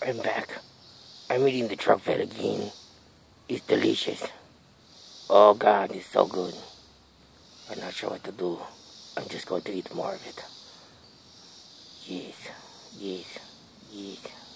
I'm back. I'm eating the truffle again. It's delicious. Oh God, it's so good. I'm not sure what to do. I'm just going to eat more of it. Yes, yes, yes.